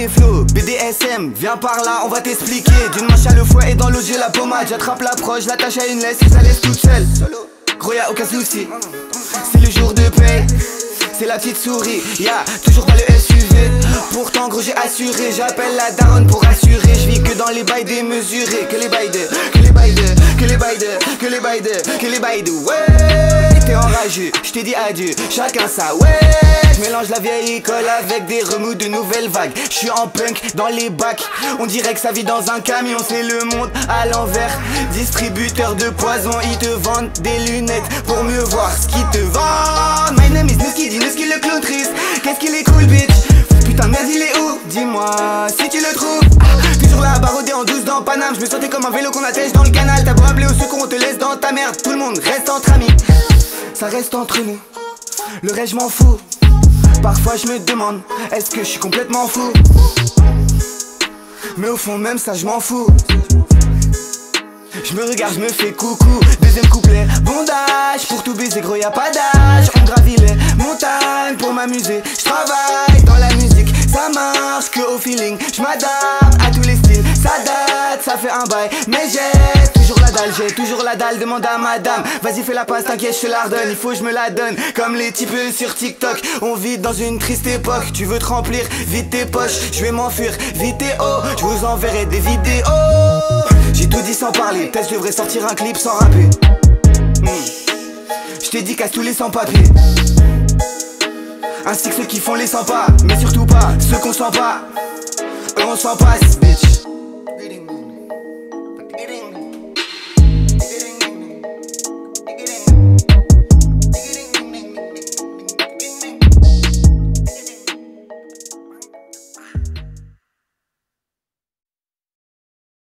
mes flots, BDSM, viens par là, on va t'expliquer. D'une manche à le fouet et dans l'eau j'ai la pommade. J'attrape l'approche, l'attache à une laisse, je la laisse toute seule. Gros y'a aucun souci, c'est le jour de paix. C'est la petite souris, toujours pas le SUV. Pourtant gros j'ai assuré, j'appelle la daronne pour assurer. Je vis que dans les bails démesurés, que les bails de, que les bails de, que les bails de, que les bails de, que les bails de. Ouais, t'es enrageux, je t'ai dit adieu, chacun ça, ouais. Je mélange la vieille école avec des remous de nouvelles vagues. Je suis en punk dans les bacs, on dirait que ça vit dans un camion. C'est le monde à l'envers, distributeur de poison. Ils te vendent des lunettes pour mieux voir ce qu'ils te vendent. My name is Nuski, Nuski le clown triste. Qu'est-ce qu'il est cool bitch. Putain merde il est où? Dis-moi si tu le trouves. Toujours là barodé en douce dans Paname. Je me sentais comme un vélo qu'on attèche dans le canal. T'as beau appeler au secours on te laisse dans ta merde. Tout le monde reste entre amis, ça reste entre nous. Le reste je m'en fous. Parfois je me demande, est-ce que je suis complètement fou? Mais au fond même ça je m'en fous. Je me regarde, je me fais coucou. Deuxième couplet, bondage. Pour tout baiser gros y'a pas d'âge. On gravit les montagnes pour m'amuser. Je travaille dans la musique, ça marche que au feeling. Je m'adapte à tous les styles, ça date, ça fait un bail. Mais j'ai toujours la dalle, demande à madame. Vas-y fais la passe, t'inquiète je te la redonne. Il faut que je me la donne, comme les types sur TikTok. On vit dans une triste époque, tu veux te remplir, vite tes poches. Je vais m'enfuir, vite et oh, je vous enverrai des vidéos. J'ai tout dit sans parler, peut-être je devrais sortir un clip sans rapper. Je t'ai dit casse tous les sans-papiers, ainsi que ceux qui font les 100 pas. Mais surtout pas ceux qu'on sent pas, eux on s'en passe bitch.